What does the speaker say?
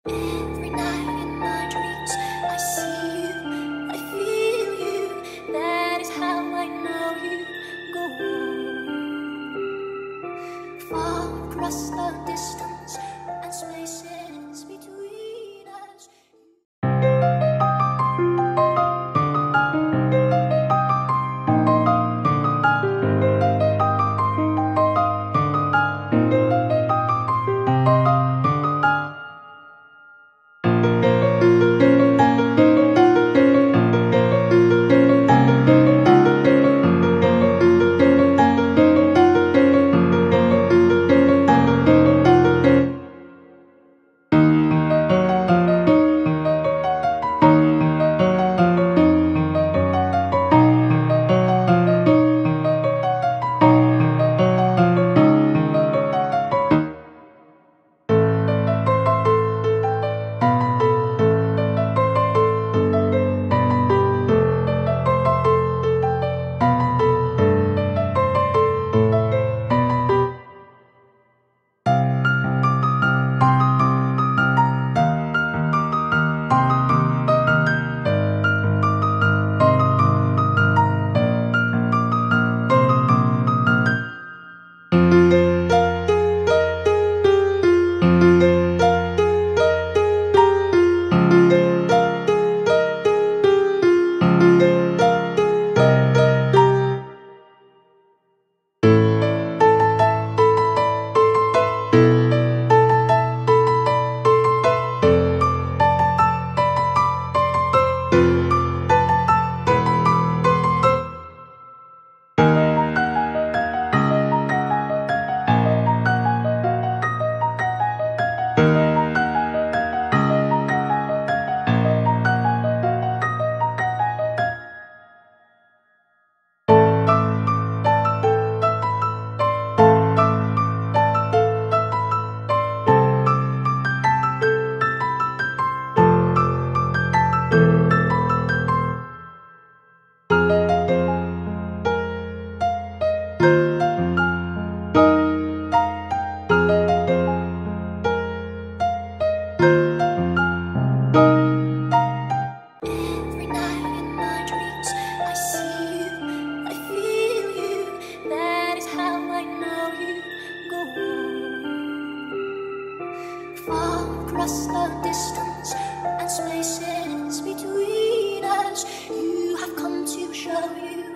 Every night in my dreams, I see you, I feel you. That is how I know you go on. Far across the distance and spaces between us. Far across the distance and spaces between us, you have come to show you